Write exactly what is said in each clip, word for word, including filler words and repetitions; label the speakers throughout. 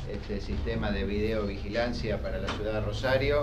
Speaker 1: este sistema de videovigilancia para la ciudad de Rosario.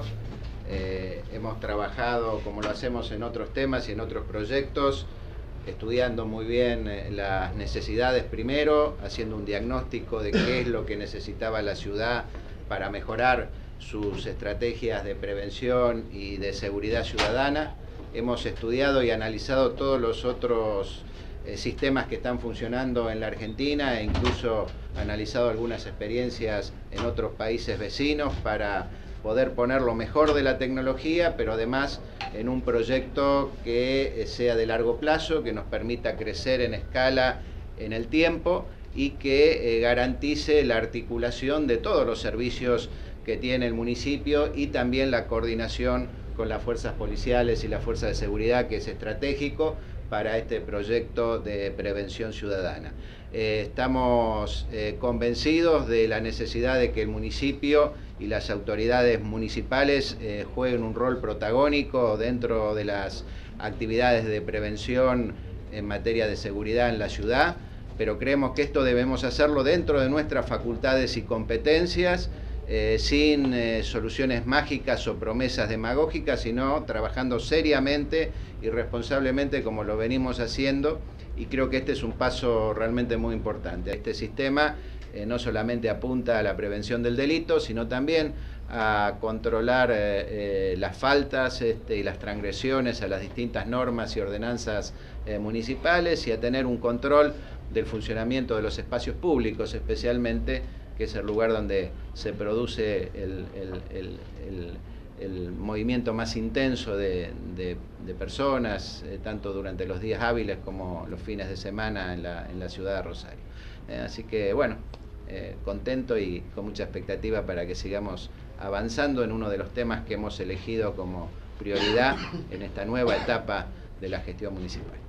Speaker 1: Eh, hemos trabajado, como lo hacemos en otros temas y en otros proyectos, estudiando muy bien eh, las necesidades primero, haciendo un diagnóstico de qué es lo que necesitaba la ciudad para mejorar sus estrategias de prevención y de seguridad ciudadana. Hemos estudiado y analizado todos los otros eh, sistemas que están funcionando en la Argentina e incluso analizado algunas experiencias en otros países vecinos para poder poner lo mejor de la tecnología, pero además en un proyecto que sea de largo plazo, que nos permita crecer en escala en el tiempo y que eh, garantice la articulación de todos los servicios que tiene el municipio y también la coordinación con las fuerzas policiales y las fuerzas de seguridad, que es estratégico para este proyecto de prevención ciudadana. Eh, estamos eh, convencidos de la necesidad de que el municipio y las autoridades municipales eh, jueguen un rol protagónico dentro de las actividades de prevención en materia de seguridad en la ciudad, pero creemos que esto debemos hacerlo dentro de nuestras facultades y competencias, eh, sin eh, soluciones mágicas o promesas demagógicas, sino trabajando seriamente y responsablemente como lo venimos haciendo, y creo que este es un paso realmente muy importante. Este sistema eh, no solamente apunta a la prevención del delito, sino también a controlar eh, eh, las faltas este, y las transgresiones a las distintas normas y ordenanzas eh, municipales, y a tener un control del funcionamiento de los espacios públicos, especialmente, que es el lugar donde se produce el, el, el, el, el movimiento más intenso de, de, de personas, eh, tanto durante los días hábiles como los fines de semana en la, en la ciudad de Rosario. Eh, así que, bueno, eh, contento y con mucha expectativa para que sigamos avanzando en uno de los temas que hemos elegido como prioridad en esta nueva etapa de la gestión municipal.